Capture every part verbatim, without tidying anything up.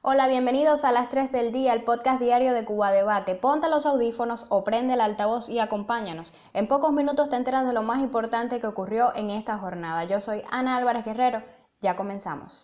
Hola, bienvenidos a las tres del día, el podcast diario de Cuba Debate. Ponte los audífonos o prende el altavoz y acompáñanos. En pocos minutos te enteras de lo más importante que ocurrió en esta jornada. Yo soy Ana Álvarez Guerrero, ya comenzamos.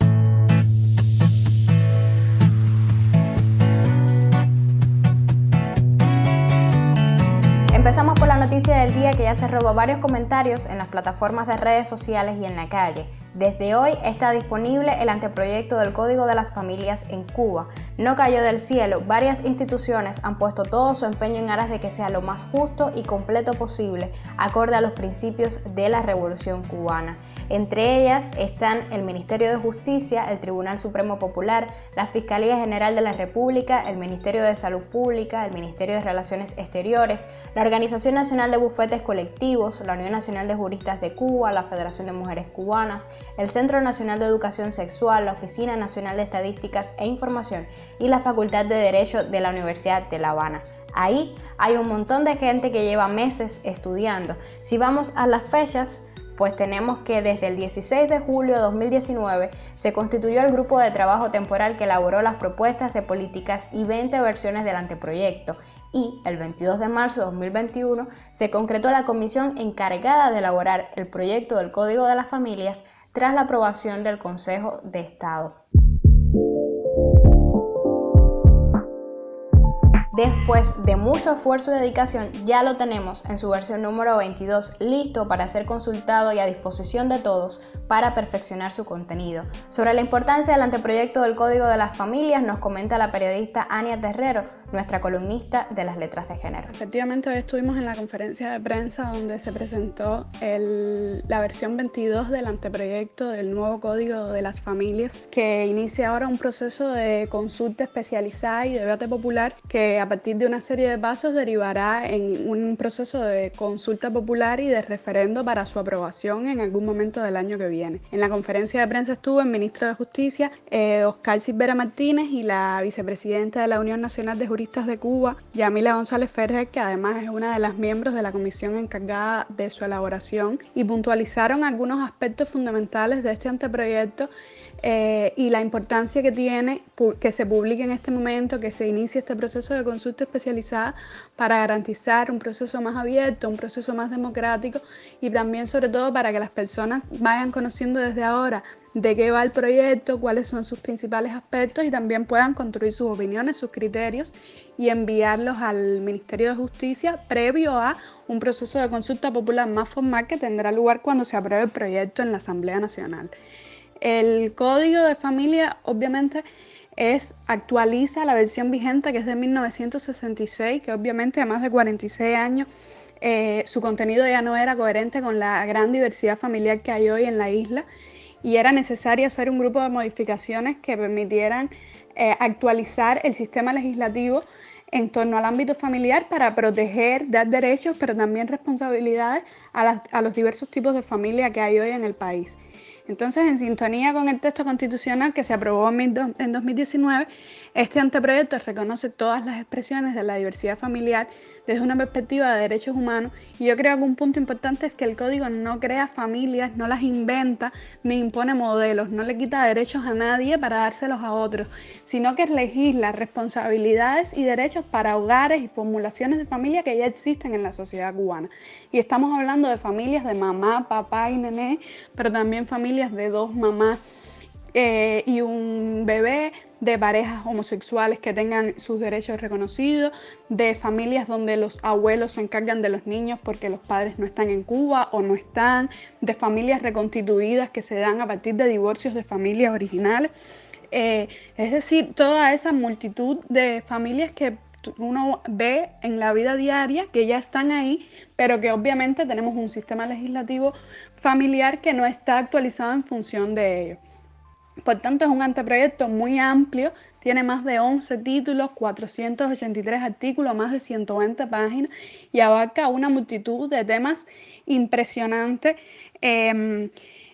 Empezamos por la noticia del día que ya se robó varios comentarios en las plataformas de redes sociales y en la calle. Desde hoy está disponible el anteproyecto del Código de las Familias en Cuba. No cayó del cielo, varias instituciones han puesto todo su empeño en aras de que sea lo más justo y completo posible, acorde a los principios de la Revolución Cubana. Entre ellas están el Ministerio de Justicia, el Tribunal Supremo Popular, la Fiscalía General de la República, el Ministerio de Salud Pública, el Ministerio de Relaciones Exteriores, la Organización Nacional de Bufetes Colectivos, la Unión Nacional de Juristas de Cuba, la Federación de Mujeres Cubanas, el Centro Nacional de Educación Sexual, la Oficina Nacional de Estadísticas e Información y la Facultad de Derecho de la Universidad de La Habana. Ahí hay un montón de gente que lleva meses estudiando. Si vamos a las fechas, pues tenemos que desde el dieciséis de julio de dos mil diecinueve se constituyó el grupo de trabajo temporal que elaboró las propuestas de políticas y veinte versiones del anteproyecto. Y el veintidós de marzo de dos mil veintiuno se concretó la comisión encargada de elaborar el proyecto del Código de las Familias tras la aprobación del Consejo de Estado. Después de mucho esfuerzo y dedicación, ya lo tenemos en su versión número veintidós, listo para ser consultado y a disposición de todos para perfeccionar su contenido. Sobre la importancia del anteproyecto del Código de las Familias nos comenta la periodista Ania Terrero, nuestra columnista de las letras de género. Efectivamente, hoy estuvimos en la conferencia de prensa donde se presentó el, la versión veintidós del anteproyecto del nuevo Código de las Familias, que inicia ahora un proceso de consulta especializada y debate popular que a partir de una serie de pasos derivará en un proceso de consulta popular y de referendo para su aprobación en algún momento del año que viene. En la conferencia de prensa estuvo el ministro de Justicia, eh, Oscar Silvera Martínez, y la vicepresidenta de la Unión Nacional de Juristas de Cuba, Yamila González Ferrer, que además es una de las miembros de la comisión encargada de su elaboración, y puntualizaron algunos aspectos fundamentales de este anteproyecto eh, y la importancia que tiene que se publique en este momento, que se inicie este proceso de consulta especializada para garantizar un proceso más abierto, un proceso más democrático y también sobre todo para que las personas vayan conociendo desde ahora de qué va el proyecto, cuáles son sus principales aspectos y también puedan construir sus opiniones, sus criterios y enviarlos al Ministerio de Justicia previo a un proceso de consulta popular más formal que tendrá lugar cuando se apruebe el proyecto en la Asamblea Nacional. El Código de Familia obviamente es, actualiza la versión vigente que es de mil novecientos sesenta y seis, que obviamente a más de cuarenta y seis años eh, su contenido ya no era coherente con la gran diversidad familiar que hay hoy en la isla y era necesario hacer un grupo de modificaciones que permitieran eh, actualizar el sistema legislativo en torno al ámbito familiar para proteger, dar derechos, pero también responsabilidades a, las, a los diversos tipos de familia que hay hoy en el país. Entonces, en sintonía con el texto constitucional que se aprobó en dos mil diecinueve, este anteproyecto reconoce todas las expresiones de la diversidad familiar desde una perspectiva de derechos humanos y yo creo que un punto importante es que el código no crea familias, no las inventa ni impone modelos, no le quita derechos a nadie para dárselos a otros, sino que legisla responsabilidades y derechos para hogares y formulaciones de familia que ya existen en la sociedad cubana. Y estamos hablando de familias de mamá, papá y nené, pero también familias de dos mamás eh, y un bebé, de parejas homosexuales que tengan sus derechos reconocidos, de familias donde los abuelos se encargan de los niños porque los padres no están en Cuba o no están, de familias reconstituidas que se dan a partir de divorcios de familias originales. Eh, es decir, toda esa multitud de familias que uno ve en la vida diaria que ya están ahí, pero que obviamente tenemos un sistema legislativo familiar que no está actualizado en función de ello. Por tanto, es un anteproyecto muy amplio, tiene más de once títulos, cuatrocientos ochenta y tres artículos, más de ciento veinte páginas y abarca una multitud de temas impresionantes eh,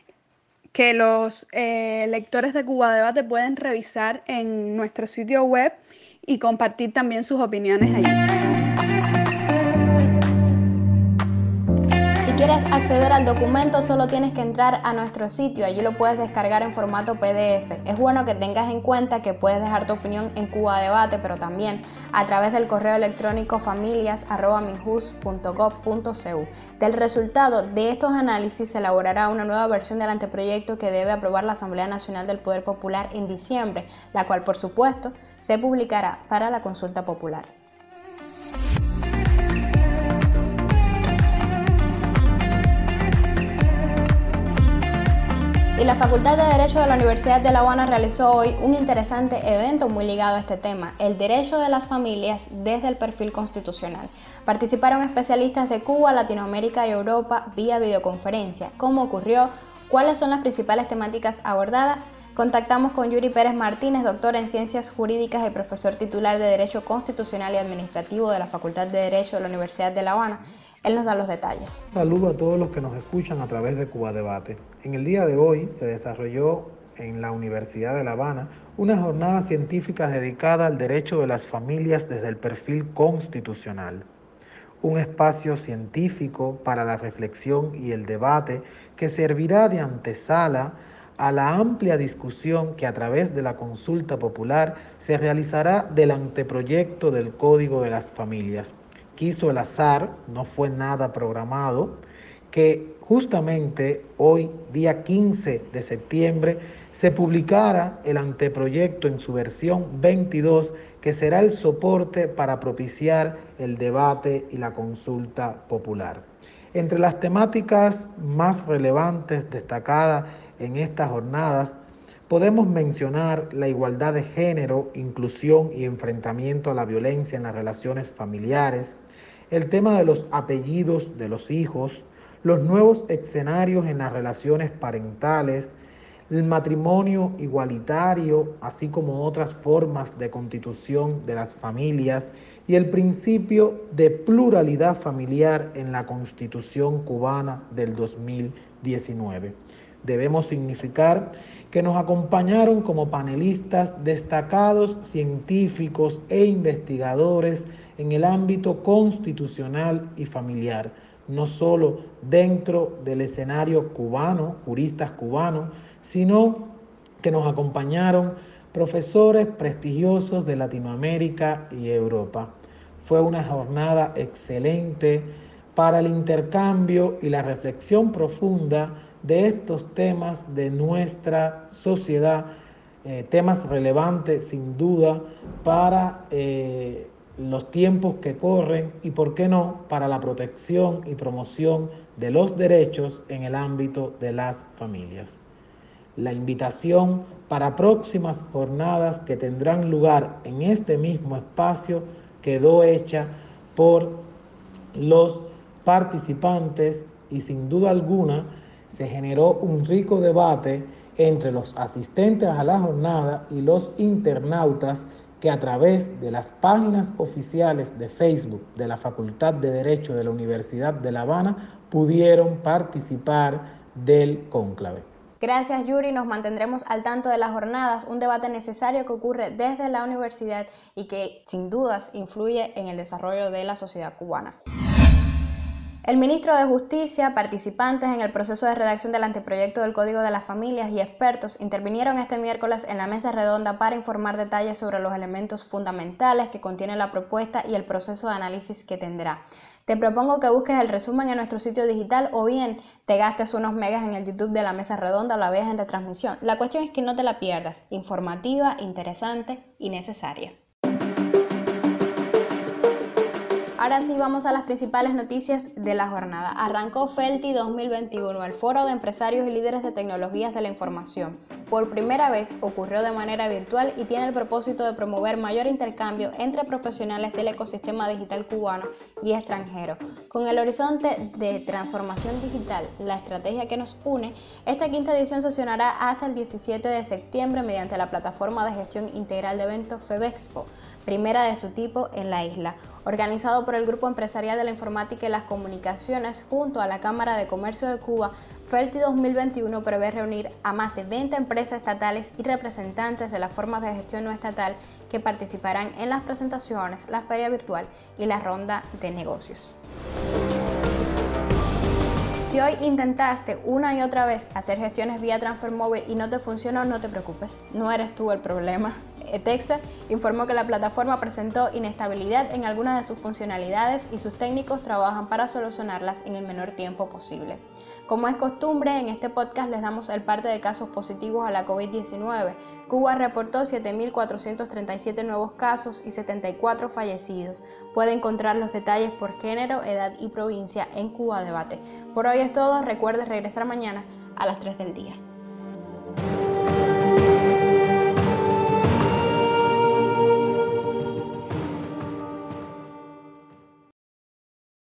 que los eh, lectores de Cuba Debate pueden revisar en nuestro sitio web y compartir también sus opiniones allí. Si quieres acceder al documento, solo tienes que entrar a nuestro sitio, allí lo puedes descargar en formato P D F. Es bueno que tengas en cuenta que puedes dejar tu opinión en Cuba Debate, pero también a través del correo electrónico familias arroba minjus punto gov punto cu. Del resultado de estos análisis se elaborará una nueva versión del anteproyecto que debe aprobar la Asamblea Nacional del Poder Popular en diciembre, la cual, por supuesto, se publicará para la consulta popular. Y la Facultad de Derecho de la Universidad de La Habana realizó hoy un interesante evento muy ligado a este tema, el derecho de las familias desde el perfil constitucional. Participaron especialistas de Cuba, Latinoamérica y Europa vía videoconferencia. ¿Cómo ocurrió? ¿Cuáles son las principales temáticas abordadas? Contactamos con Yuri Pérez Martínez, doctor en Ciencias Jurídicas y profesor titular de Derecho Constitucional y Administrativo de la Facultad de Derecho de la Universidad de La Habana. Él nos da los detalles. Saludo a todos los que nos escuchan a través de Cuba Debate. En el día de hoy se desarrolló en la Universidad de La Habana una jornada científica dedicada al derecho de las familias desde el perfil constitucional. Un espacio científico para la reflexión y el debate que servirá de antesala a la amplia discusión que a través de la consulta popular se realizará del anteproyecto del Código de las Familias. Quiso el azar, no fue nada programado, que justamente hoy, día quince de septiembre, se publicara el anteproyecto en su versión veintidós, que será el soporte para propiciar el debate y la consulta popular. Entre las temáticas más relevantes destacadas en estas jornadas, podemos mencionar la igualdad de género, inclusión y enfrentamiento a la violencia en las relaciones familiares, el tema de los apellidos de los hijos, los nuevos escenarios en las relaciones parentales, el matrimonio igualitario, así como otras formas de constitución de las familias y el principio de pluralidad familiar en la Constitución cubana del dos mil diecinueve. Debemos significar que nos acompañaron como panelistas destacados científicos e investigadores en el ámbito constitucional y familiar, no solo dentro del escenario cubano, juristas cubanos, sino que nos acompañaron profesores prestigiosos de Latinoamérica y Europa. Fue una jornada excelente para el intercambio y la reflexión profunda de estos temas de nuestra sociedad, eh, temas relevantes sin duda para eh, los tiempos que corren y, por qué no, para la protección y promoción de los derechos en el ámbito de las familias. La invitación para próximas jornadas que tendrán lugar en este mismo espacio quedó hecha por los participantes y sin duda alguna se generó un rico debate entre los asistentes a la jornada y los internautas que a través de las páginas oficiales de Facebook de la Facultad de Derecho de la Universidad de La Habana pudieron participar del cónclave. Gracias, Yuri. Nos mantendremos al tanto de las jornadas, un debate necesario que ocurre desde la universidad y que sin dudas influye en el desarrollo de la sociedad cubana. El ministro de Justicia, participantes en el proceso de redacción del anteproyecto del Código de las Familias y expertos intervinieron este miércoles en la mesa redonda para informar detalles sobre los elementos fundamentales que contiene la propuesta y el proceso de análisis que tendrá. Te propongo que busques el resumen en nuestro sitio digital o bien te gastes unos megas en el YouTube de la mesa redonda o la veas en retransmisión. La cuestión es que no te la pierdas, informativa, interesante y necesaria. Ahora sí vamos a las principales noticias de la jornada. Arrancó FELTI dos mil veintiuno, el Foro de Empresarios y Líderes de Tecnologías de la Información. Por primera vez ocurrió de manera virtual y tiene el propósito de promover mayor intercambio entre profesionales del ecosistema digital cubano y extranjero. Con el horizonte de transformación digital, la estrategia que nos une, esta quinta edición sesionará hasta el diecisiete de septiembre mediante la plataforma de gestión integral de eventos FEBEXPO, primera de su tipo en la isla. Organizado por el Grupo Empresarial de la Informática y las Comunicaciones junto a la Cámara de Comercio de Cuba, FELTI dos mil veintiuno prevé reunir a más de veinte empresas estatales y representantes de las formas de gestión no estatal que participarán en las presentaciones, la feria virtual y la ronda de negocios. Si hoy intentaste una y otra vez hacer gestiones vía transfer móvil y no te funcionó, no te preocupes, no eres tú el problema. ETEXA informó que la plataforma presentó inestabilidad en algunas de sus funcionalidades y sus técnicos trabajan para solucionarlas en el menor tiempo posible. Como es costumbre, en este podcast les damos el parte de casos positivos a la COVID diecinueve. Cuba reportó siete mil cuatrocientos treinta y siete nuevos casos y setenta y cuatro fallecidos. Puede encontrar los detalles por género, edad y provincia en Cuba Debate. Por hoy es todo, recuerde regresar mañana a las tres del día.